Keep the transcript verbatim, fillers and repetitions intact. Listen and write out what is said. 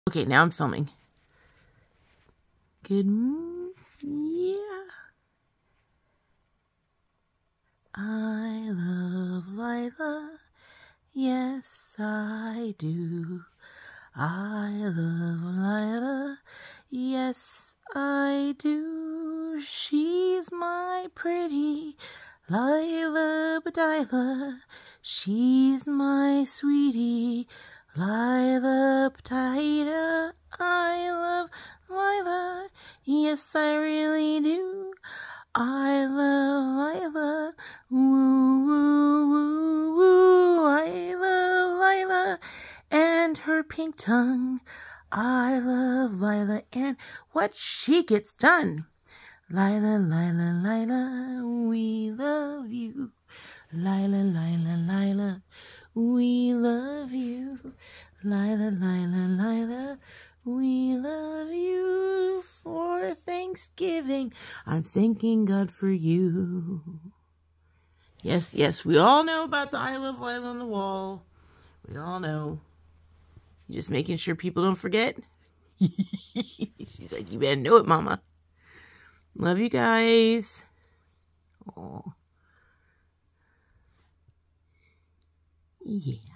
Okay, now I'm filming. Good m- yeah. I love Lila. Yes, I do. I love Lila. Yes, I do. She's my pretty Lila Badila. She's my sweetie Lila Badila. I love Lila. Yes, I really do. I love Lila. Woo, woo, woo, woo. I love Lila and her pink tongue. I love Lila and what she gets done. Lila, Lila, Lila, we love you. Lila, Lila, Lila, we love you. Lila, Lila, Lila, we love you. For Thanksgiving, I'm thanking God for you. Yes, yes, we all know about the I Love Lila on the wall. We all know. You're just making sure people don't forget. She's like, you better know it, Mama. Love you guys. Aw. Yeah.